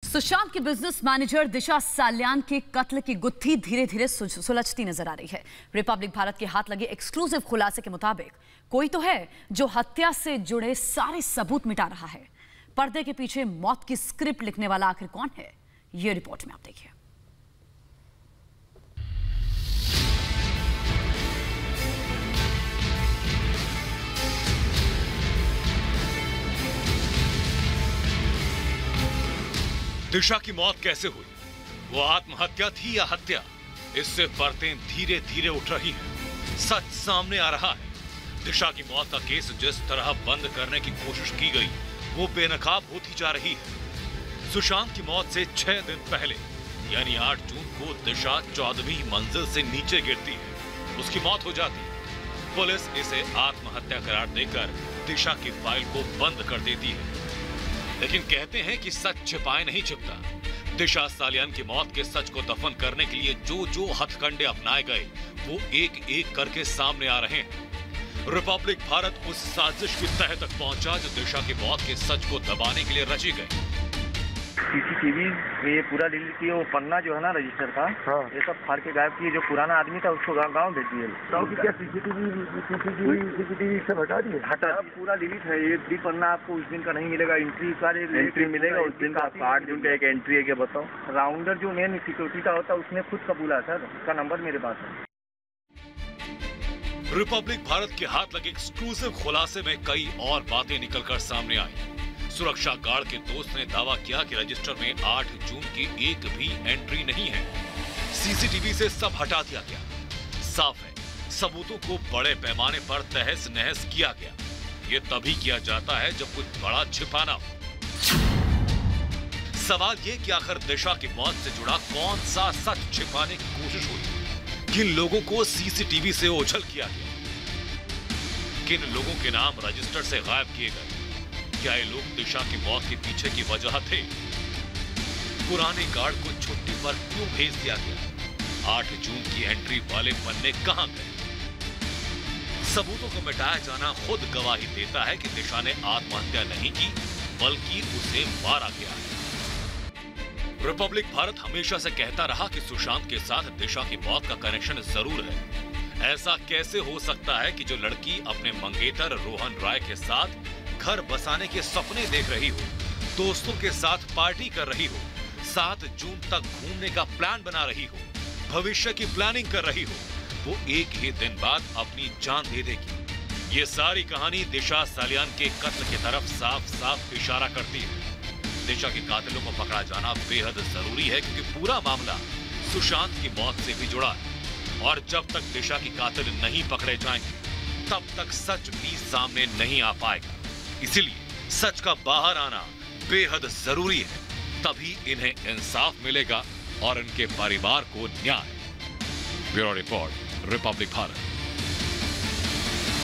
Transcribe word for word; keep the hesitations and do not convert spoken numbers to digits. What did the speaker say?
सुशांत की business manager दिशा साल्यान के कत्ल की गुत्थी धीरे धीरे सुलझती नजर आ रही है। रिपब्लिक भारत के हाथ लगे एक्सक्लूसिव खुलासे के मुताबिक कोई तो है जो हत्या से जुड़े सारे सबूत मिटा रहा है। पर्दे के पीछे मौत की स्क्रिप्ट लिखने वाला आखिर कौन है, ये रिपोर्ट में आप देखिए। दिशा की मौत कैसे हुई, वो आत्महत्या थी या हत्या, इससे परतें धीरे धीरे उठ रही हैं। सच सामने आ रहा है। दिशा की मौत का केस जिस तरह बंद करने की कोशिश की गई वो बेनकाब होती जा रही है। सुशांत की मौत से छह दिन पहले यानी आठ जून को दिशा चौदहवीं मंजिल से नीचे गिरती है। उसकी मौत हो जाती है। पुलिस इसे आत्महत्या करार देकर दिशा की फाइल को बंद कर देती है। लेकिन कहते हैं कि सच छिपाए नहीं छिपता। दिशा साल्यान की मौत के सच को दफन करने के लिए जो जो हथकंडे अपनाए गए वो एक एक करके सामने आ रहे हैं। रिपब्लिक भारत उस साजिश की तह तक पहुंचा जो दिशा की मौत के सच को दबाने के लिए रची गई। सीसीटीवी में ये पूरा डिलीट किए, वो पन्ना जो है ना रजिस्टर का, हाँ। ये सब फाड़ के गायब किए। जो पुराना आदमी था उसको गांव गांव भेज दिए। गांव की क्या सीसीटीवी सीसीटीवी सीसीटीवी सब हटा दिए? हटा, पूरा डिलीट है। ये भी पन्ना आपको उस दिन का नहीं मिलेगा। एंट्री का एंट्री मिलेगा उस दिन का। आपको आठ दिन का एक एंट्री है, क्या बताओ। राउंडर जो मेन सिक्योरिटी का होता है उसने खुद कबूला सर, उसका नंबर मेरे पास है। रिपब्लिक भारत के हाथ लगे एक्सक्लूसिव खुलासे में कई और बातें निकलकर सामने आई। सुरक्षा गार्ड के दोस्त ने दावा किया कि रजिस्टर में आठ जून की एक भी एंट्री नहीं है। सीसीटीवी से सब हटा दिया गया। साफ है, सबूतों को बड़े पैमाने पर तहस नहस किया गया। ये तभी किया जाता है जब कुछ बड़ा छिपाना हो। सवाल ये कि आखिर दिशा की मौत से जुड़ा कौन सा सच छिपाने की कोशिश हुई? किन लोगों को सीसीटीवी से ओझल किया गया? किन लोगों के नाम रजिस्टर से गायब किए गए? क्या ये लोग दिशा की मौत के पीछे की वजह थे? पुराने गार्ड को छुट्टी पर क्यों भेज दिया गया? आठ जून की एंट्री वाले पन्ने कहां गए? सबूतों को मिटाया जाना खुद गवाही देता है कि दिशा ने आत्महत्या नहीं की, बल्कि उसे मारा गया है। रिपब्लिक भारत हमेशा से कहता रहा कि सुशांत के साथ दिशा की मौत का कनेक्शन जरूर है। ऐसा कैसे हो सकता है कि जो लड़की अपने मंगेतर रोहन राय के साथ घर बसाने के सपने देख रही हो, दोस्तों के साथ पार्टी कर रही हो, सात जून तक घूमने का प्लान बना रही हो, भविष्य की प्लानिंग कर रही हो, वो एक ही दिन बाद अपनी जान दे देगी। ये सारी कहानी दिशा साल्यान के कत्ल की तरफ साफ साफ इशारा करती है। दिशा के कातिलों को पकड़ा जाना बेहद जरूरी है क्योंकि पूरा मामला सुशांत की मौत से भी जुड़ा है। और जब तक दिशा की कातिल नहीं पकड़े जाएंगे तब तक सच भी सामने नहीं आ पाएगा। इसीलिए सच का बाहर आना बेहद जरूरी है। तभी इन्हें इंसाफ मिलेगा और इनके परिवार को न्याय। Bureau report, Republic Bharat.